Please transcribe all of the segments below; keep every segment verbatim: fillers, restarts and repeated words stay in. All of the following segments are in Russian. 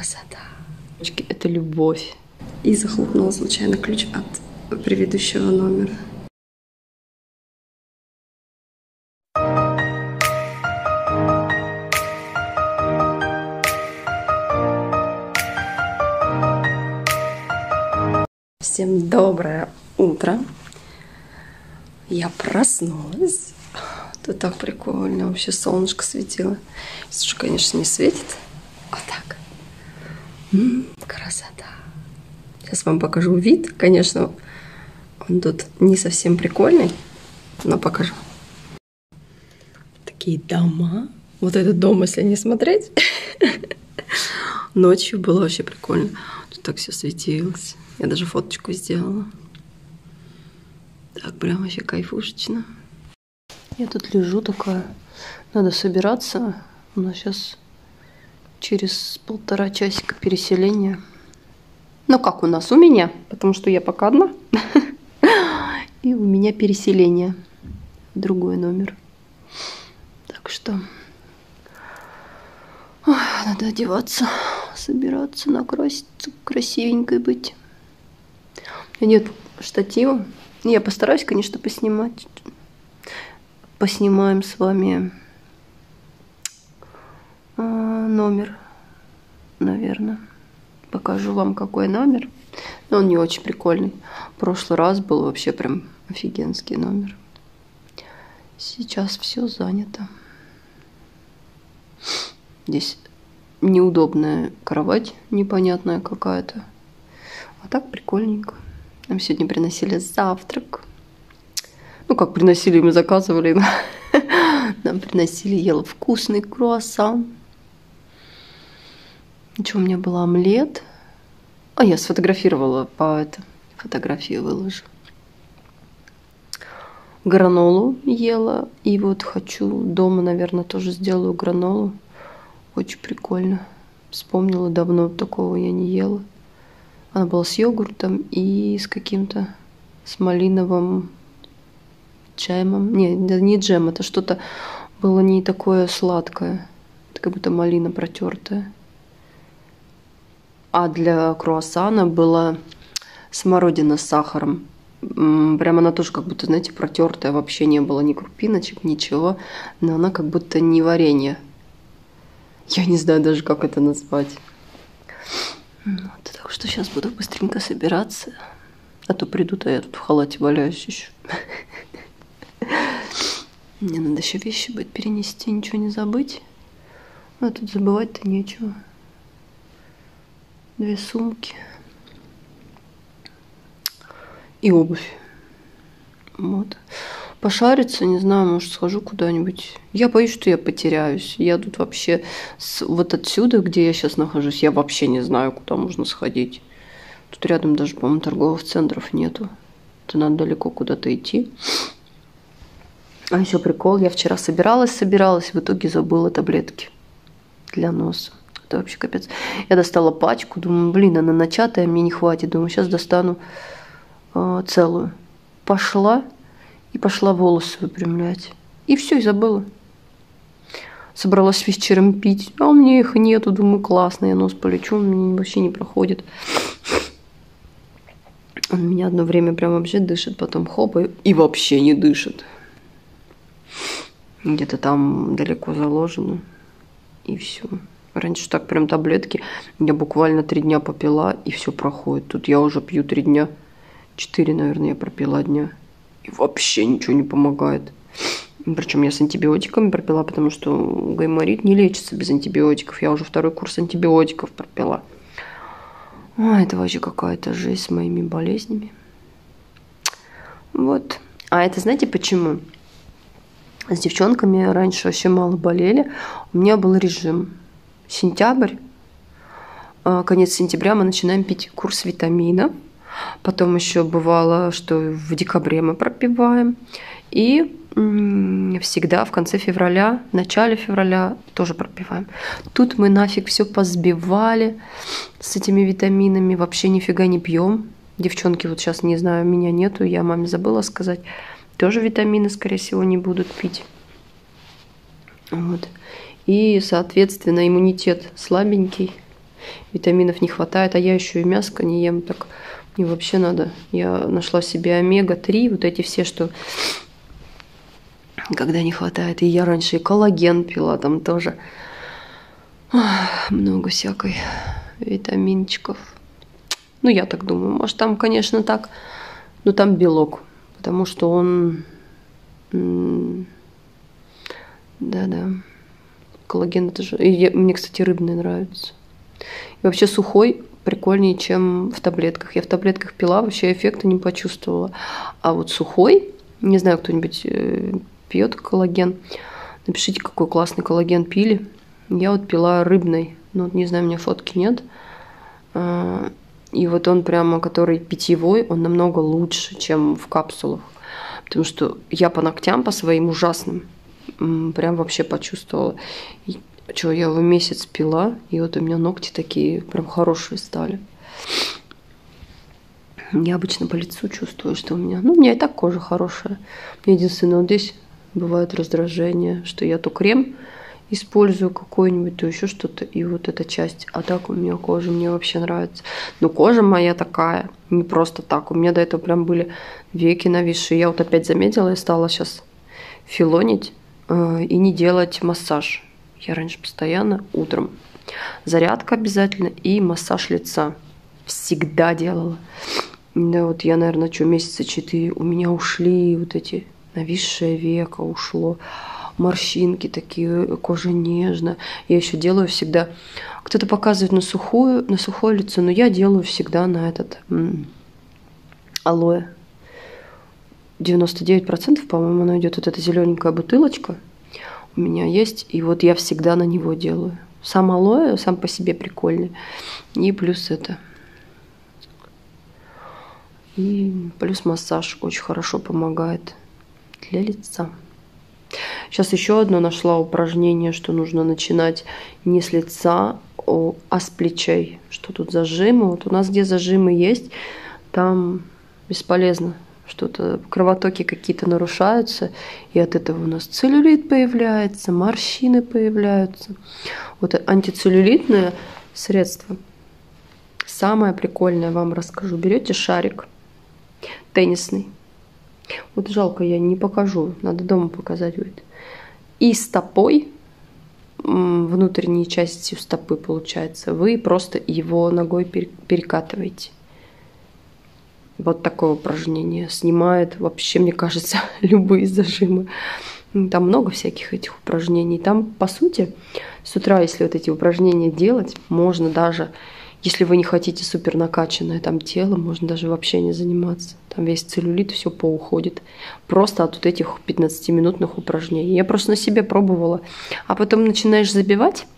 красота. Это любовь. И захлопнула случайно ключ от предыдущего номера. Всем доброе утро. Я проснулась. Тут так прикольно. Вообще солнышко светило. Сейчас уже, конечно, не светит. А так. М-м, красота. Сейчас вам покажу вид. Конечно, он тут не совсем прикольный, но покажу. Такие дома. Вот этот дом, если не смотреть. Ночью было вообще прикольно. Тут так все светилось. Я даже фоточку сделала. Так, прям вообще кайфушечно. Я тут лежу такая. Надо собираться. У нас сейчас через полтора часика переселение. Ну как у нас? У меня. Потому что я пока одна. И у меня переселение. Другой номер. Так что ой, надо одеваться, собираться, накраситься, красивенькой быть. У меня нет штатива. Я постараюсь, конечно, поснимать. Поснимаем с вами а, номер, наверное. Покажу вам, какой номер. Но он не очень прикольный. В прошлый раз был вообще прям офигенский номер. Сейчас все занято. Здесь неудобная кровать, непонятная какая-то. А так прикольненько. Нам сегодня приносили завтрак. Ну, как приносили, мы заказывали. Нам приносили, ела вкусный круассан. Что у меня был омлет. А я сфотографировала по это. Фотографию выложу. Гранолу ела. И вот хочу дома, наверное, тоже сделаю гранолу. Очень прикольно. Вспомнила, давно такого я не ела. Она была с йогуртом и с каким-то с малиновым джемом. Не, не джем, это что-то было не такое сладкое. Это как будто малина протертая. А для круассана была смородина с сахаром. Прямо она тоже как будто, знаете, протертая. Вообще не было ни крупиночек, ничего. Но она как будто не варенье. Я не знаю даже, как это назвать. Вот, так что сейчас буду быстренько собираться. А то придут, а я тут в халате валяюсь еще. Мне надо еще вещи будет перенести, ничего не забыть. А тут забывать-то нечего. Две сумки. И обувь. Вот. Пошариться, не знаю, может, схожу куда-нибудь. Я боюсь, что я потеряюсь. Я тут вообще... С, вот отсюда, где я сейчас нахожусь, я вообще не знаю, куда можно сходить. Тут рядом даже, по-моему, торговых центров нету. Это надо далеко куда-то идти. А еще прикол, я вчера собиралась, собиралась, в итоге забыла таблетки для носа. Это вообще капец. Я достала пачку, думаю, блин, она начатая, мне не хватит. Думаю, сейчас достану э, целую. Пошла и пошла волосы выпрямлять. И все, и забыла. Собралась вечером пить, а у меня их нету. Думаю, классно, я нос полечу, он мне вообще не проходит. Он меня одно время прям вообще дышит, потом хоп, и, и вообще не дышит. Где-то там далеко заложено. И все. Раньше так прям таблетки. Я буквально три дня попила, и все проходит. Тут я уже пью три дня. Четыре, наверное, я пропила дня. И вообще ничего не помогает. Причем я с антибиотиками пропила, потому что гайморит не лечится без антибиотиков. Я уже второй курс антибиотиков пропила. Ой, это вообще какая-то жесть с моими болезнями. Вот. А это знаете почему? С девчонками раньше вообще мало болели. У меня был режим. Сентябрь, конец сентября мы начинаем пить курс витамина. Потом еще бывало, что в декабре мы пропиваем. И всегда в конце февраля, в начале февраля тоже пропиваем. Тут мы нафиг все позбивали с этими витаминами. Вообще нифига не пьем. Девчонки, вот сейчас, не знаю, меня нету, я маме забыла сказать. Тоже витамины, скорее всего, не будут пить. Вот. И, соответственно, иммунитет слабенький. витаминов не хватает, а я еще и мяско не ем, так мне вообще надо. Я нашла себе омега три, вот эти все, что когда не хватает. И я раньше и коллаген пила, там тоже ах, много всякой витаминчиков. Ну, я так думаю. Может, там, конечно, так, но там белок, потому что он... Да-да. Коллаген это же... И мне, кстати, рыбный нравится. И вообще сухой прикольнее, чем в таблетках. Я в таблетках пила, вообще эффекта не почувствовала. А вот сухой, не знаю, кто-нибудь пьет коллаген, напишите, какой классный коллаген пили. Я вот пила рыбный, ну, не знаю, у меня фотки нет. И вот он прямо, который питьевой, он намного лучше, чем в капсулах. Потому что я по ногтям, по своим ужасным, прям вообще почувствовала. И, что, я его месяц пила, и вот у меня ногти такие прям хорошие стали. Я обычно по лицу чувствую, что у меня... Ну, у меня и так кожа хорошая. Единственное, вот здесь бывает раздражение, что я то крем использую какой-нибудь, то еще что-то, и вот эта часть. А так у меня кожа мне вообще нравится. Но кожа моя такая, не просто так. У меня до этого прям были веки нависшие. Я вот опять заметила и стала сейчас филонить э, и не делать массаж. Я раньше постоянно утром. Зарядка обязательно и массаж лица. Всегда делала. Да, вот я, наверное, что, месяца четыре у меня ушли вот эти нависшие века, ушло. Морщинки такие, кожа нежная. Я еще делаю всегда... Кто-то показывает на сухую, на сухое лицо, но я делаю всегда на этот м- алоэ. девяносто девять процентов, по-моему, она идет. Вот эта зелененькая бутылочка у меня есть. И вот я всегда на него делаю. Сам алоэ, сам по себе прикольный. И плюс это... И плюс массаж очень хорошо помогает для лица. Сейчас еще одно нашла упражнение, что нужно начинать не с лица, а с плечей. Что тут зажимы? Вот у нас где зажимы есть, там бесполезно. Что-то, кровотоки какие-то нарушаются, и от этого у нас целлюлит появляется, морщины появляются. Вот антицеллюлитное средство. Самое прикольное вам расскажу. Берете шарик теннисный. Вот жалко, я не покажу, надо дома показать будет. И стопой, внутренней частью стопы получается, вы просто его ногой перекатываете. Вот такое упражнение снимает вообще, мне кажется, любые зажимы. Там много всяких этих упражнений. Там, по сути, с утра, если вот эти упражнения делать, можно даже... Если вы не хотите супер накачанное там тело, можно даже вообще не заниматься. Там весь целлюлит, все поуходит. Просто от вот этих пятнадцатиминутных упражнений. Я просто на себе пробовала. А потом начинаешь забивать.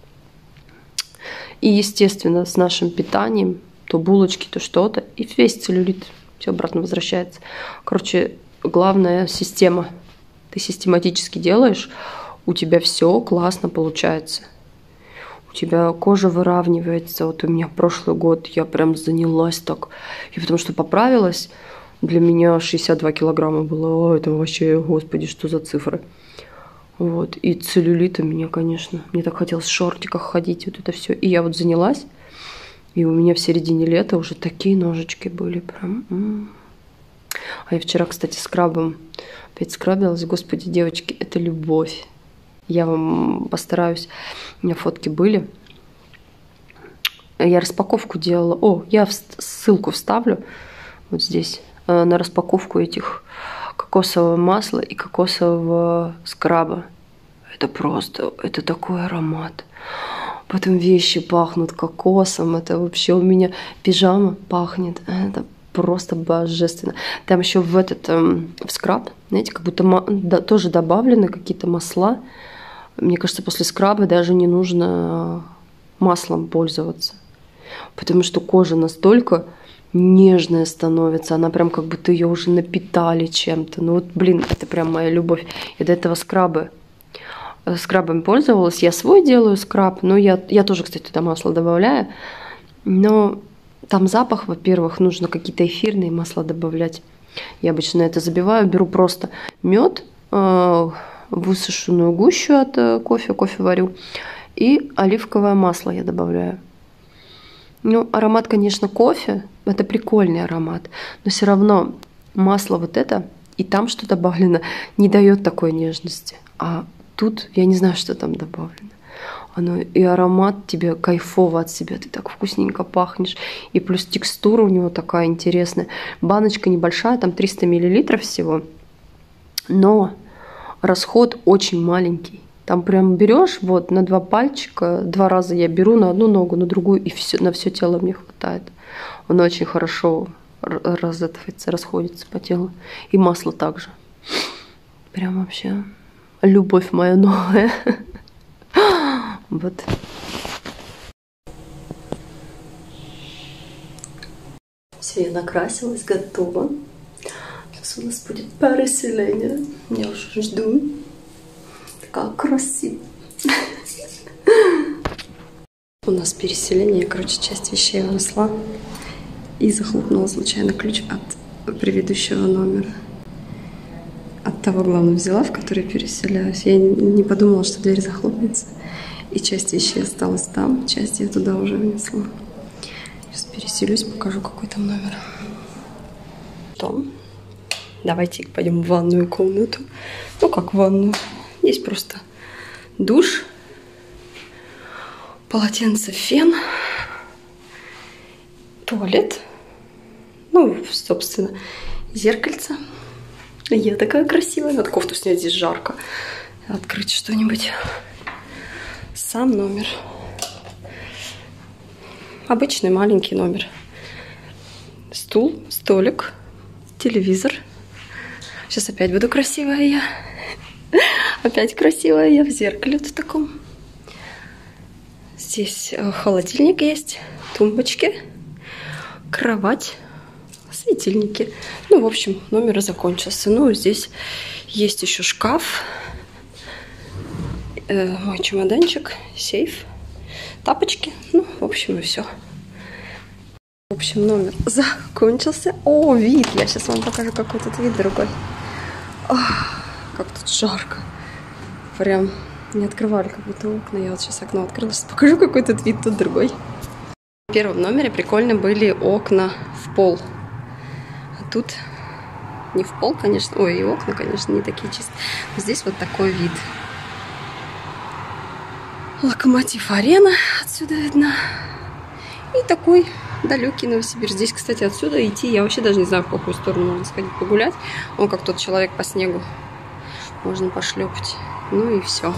И, естественно, с нашим питанием, то булочки, то что-то. И весь целлюлит все обратно возвращается. Короче, главная система. Ты систематически делаешь, у тебя все классно получается. У тебя кожа выравнивается. Вот у меня прошлый год я прям занялась так. И потому что поправилась, для меня шестьдесят два килограмма было. О, это вообще, господи, что за цифры. Вот. И целлюлит у меня, конечно. Мне так хотелось в шортиках ходить, вот это все. И я вот занялась. И у меня в середине лета уже такие ножички были. Прям. М-м. А я вчера, кстати, скрабом опять скрабилась. Господи, девочки, это любовь. Я вам постараюсь. У меня фотки были. Я распаковку делала. О, я ссылку вставлю вот здесь на распаковку этих кокосового масла и кокосового скраба. Это просто, это такой аромат. Потом вещи пахнут кокосом. Это вообще у меня пижама пахнет. Это просто божественно. Там еще в этот эм, в скраб, знаете, как будто да, тоже добавлены какие-то масла. Мне кажется, после скраба даже не нужно маслом пользоваться. Потому что кожа настолько нежная становится. Она прям как будто ее уже напитали чем-то. Ну вот, блин, это прям моя любовь. Я до этого скрабы. Скрабом пользовалась. Я свой делаю скраб. Но я, я тоже, кстати, туда масло добавляю. Но там запах, во-первых, нужно какие-то эфирные масла добавлять. Я обычно это забиваю. Беру просто мед, высушенную гущу от кофе, кофе варю, и оливковое масло я добавляю. Ну, аромат, конечно, кофе. Это прикольный аромат. Но все равно масло вот это, и там что добавлено, не дает такой нежности. А тут я не знаю, что там добавлено. Оно, и аромат тебе кайфово от себя. Ты так вкусненько пахнешь. И плюс текстура у него такая интересная. Баночка небольшая, там триста миллилитров всего. Но расход очень маленький. Там прям берешь вот на два пальчика, два раза я беру на одну ногу, на другую, и все, на все тело мне хватает. Он очень хорошо разэтывается, расходится по телу. И масло также. Прям вообще любовь моя новая. Вот. Все, я накрасилась, готова. Сейчас у нас будет переселение. Я уже жду. Такая красивая. У нас переселение. Я, короче, часть вещей унесла и захлопнула случайно ключ от предыдущего номера. От того, главное, взяла, в который переселяюсь. Я не подумала, что дверь захлопнется. И часть вещей осталась там, часть я туда уже внесла. Сейчас переселюсь, покажу, какой там номер. Том. Давайте пойдем в ванную комнату. Ну, как в ванную. Здесь просто душ, полотенце, фен, туалет. Ну, собственно, зеркальце. Я такая красивая. Надо кофту снять, здесь жарко. Открыть что-нибудь. Сам номер. Обычный маленький номер. Стул, столик, телевизор. Сейчас опять буду красивая я. Опять красивая я в зеркале в таком. Здесь холодильник есть, тумбочки, кровать, светильники. Ну, в общем, номер закончился. Ну, здесь есть еще шкаф, э, мой чемоданчик, сейф, тапочки. Ну, в общем, и все. В общем, номер закончился. О, вид! Я сейчас вам покажу, какой тут вид другой. Ох, как тут жарко. Прям не открывали как будто окна. Я вот сейчас окно открыла. Сейчас покажу, какой тут вид тут другой. В первом номере прикольно были окна в пол. А тут не в пол, конечно. Ой, и окна, конечно, не такие чистые. Но здесь вот такой вид. Локомотив Арена отсюда видно. И такой далекий Новосибирск. Здесь, кстати, отсюда идти, я вообще даже не знаю, в какую сторону можно сходить погулять. Он как тот человек по снегу. Можно пошлепать. Ну и все.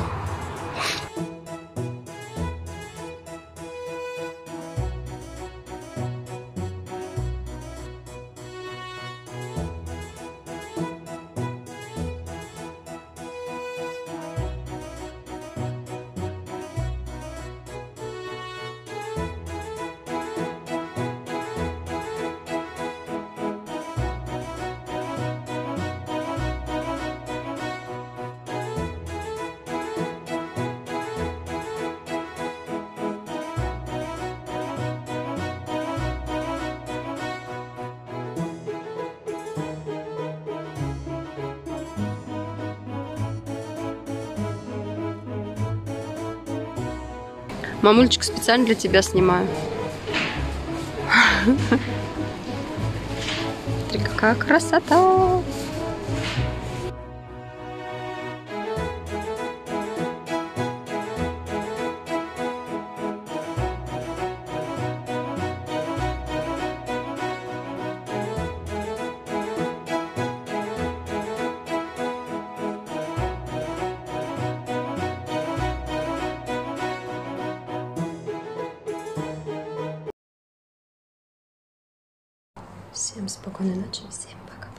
Мамульчик, специально для тебя снимаю. Смотри, какая красота! Всем спокойной ночи, всем пока.